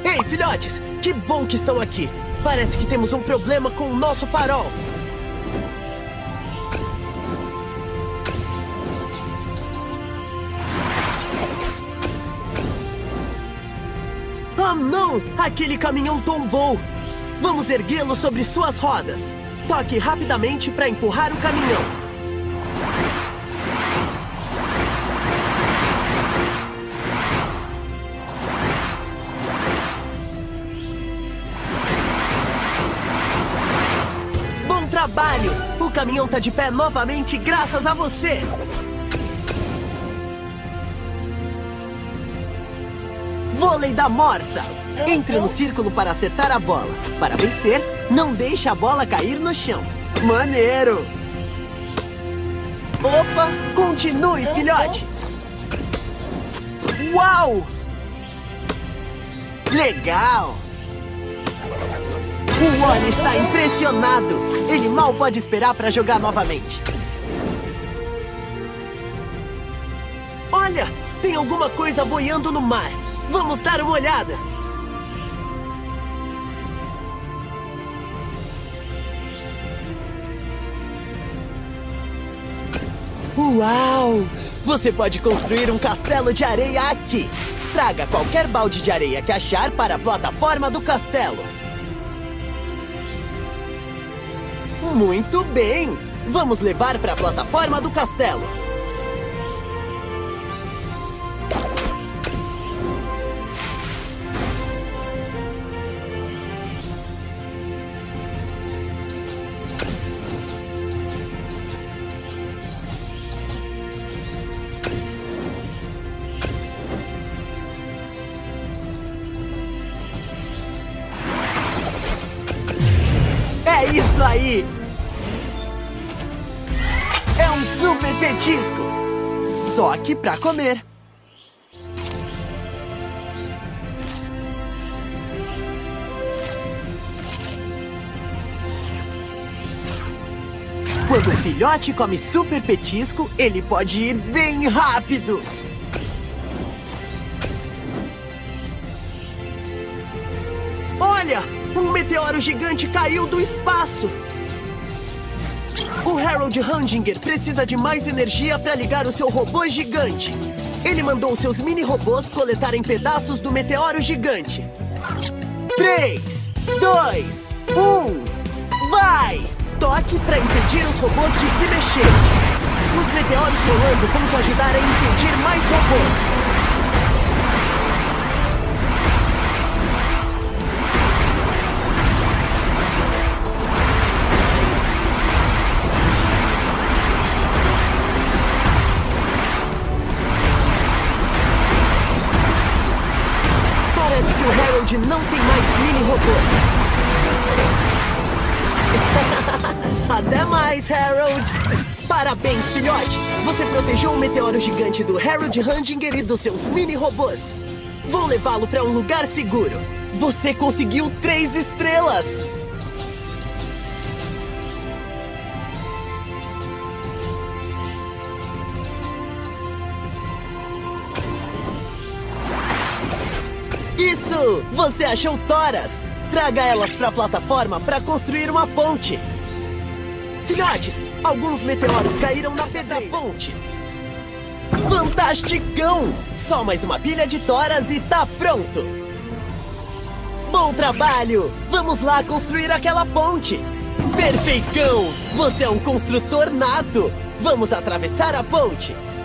Ei, filhotes! Que bom que estão aqui! Parece que temos um problema com o nosso farol. Ah, não! Aquele caminhão tombou! Vamos erguê-lo sobre suas rodas. Toque rapidamente para empurrar o caminhão. Bom trabalho! O caminhão tá de pé novamente graças a você! Vôlei da Morsa! Entre no círculo para acertar a bola. Para vencer, não deixe a bola cair no chão. Maneiro! Opa! Continue, filhote! Uau! Legal! O Wally está impressionado! Ele mal pode esperar para jogar novamente. Olha! Tem alguma coisa boiando no mar. Vamos dar uma olhada! Uau! Você pode construir um castelo de areia aqui. Traga qualquer balde de areia que achar para a plataforma do castelo. Muito bem! Vamos levar para a plataforma do castelo. É isso aí! É um super petisco! Toque pra comer! Quando o filhote come super petisco, ele pode ir bem rápido! Olha! Um meteoro gigante caiu do espaço! O Harold Hundinger precisa de mais energia para ligar o seu robô gigante. Ele mandou seus mini-robôs coletarem pedaços do meteoro gigante. 3, 2, 1... Vai! Toque para impedir os robôs de se mexer. Os meteoros rolando vão te ajudar a impedir mais robôs. Não tem mais mini-robôs. Até mais, Harold! Parabéns, filhote! Você protegeu o meteoro gigante do Harold Hundinger e dos seus mini-robôs. Vou levá-lo para um lugar seguro. Você conseguiu 3 estrelas! Isso! Você achou toras! Traga elas para a plataforma para construir uma ponte. Filhotes, alguns meteoros caíram na pedra ponte. Fantasticão! Só mais uma pilha de toras e tá pronto! Bom trabalho! Vamos lá construir aquela ponte! Perfeicão! Você é um construtor nato! Vamos atravessar a ponte!